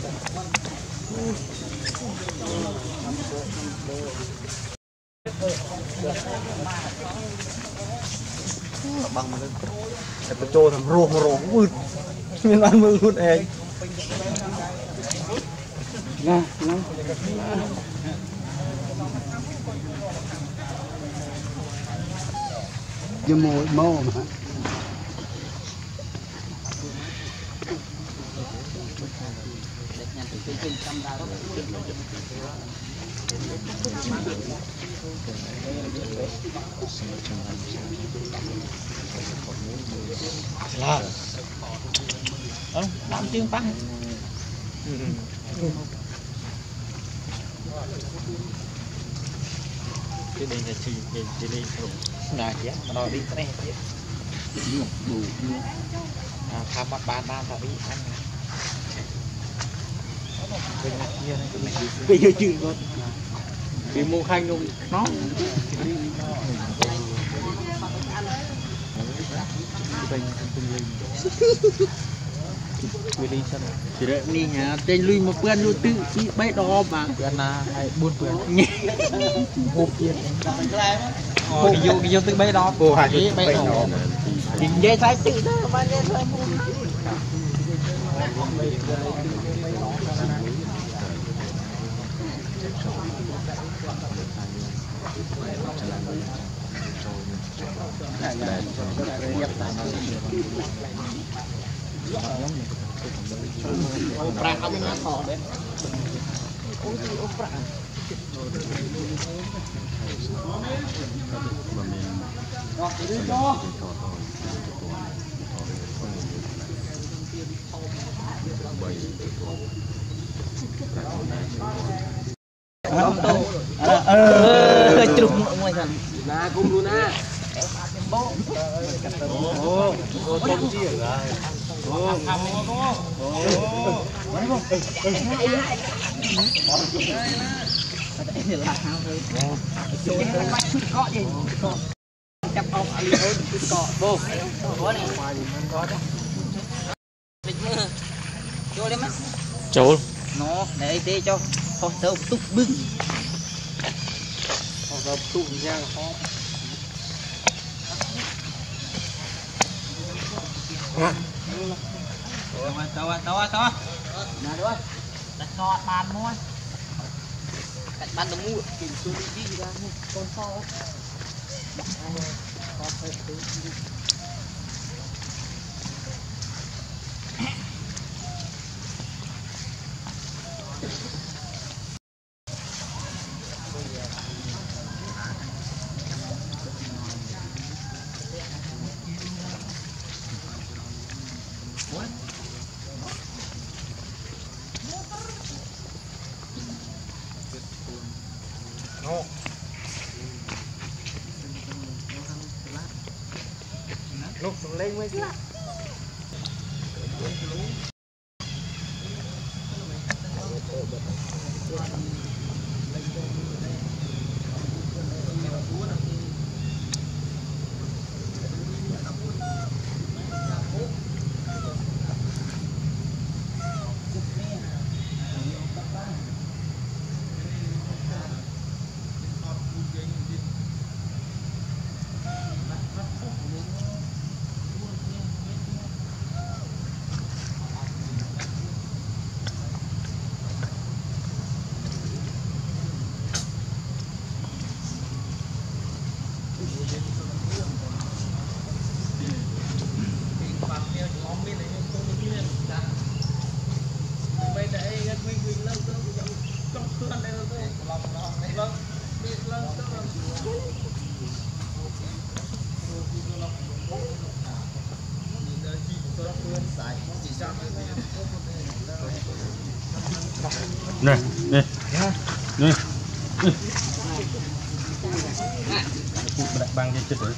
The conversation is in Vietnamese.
bằng mà để cho thằng rô vượt miền Nam mưa luôn em nè như mồi mò mà là làm tiếng băng cái đây là chỉ đi là chứ mà đòi đi cái này chứ đủ tham bắt ban phải đi ăn bây giờ chữ luôn vì mua khanh luôn nó chỉ đợi đi nhà tên lui một bên luôn tự chỉ bay đo mà bên là hay buôn vườn hộp tiền vô tự bay đo cô hay bay đo thì dây trái tự đó mà dây trái Opera kami ngato deh. Opera. Chụp mọi người là cùng luôn á. Tôm chi rồi. Chắp ông Ali ơi cọ vô có này có cho đấy mắt chỗ nó để tí cho con tớ túc bưng con tớ túc ra không tao nè đứa đặt cho bàn mua đặt bàn tao mua tìm số đi ra con sao con phải lúc lên mới lạ nè nè nè băng dây chết rồi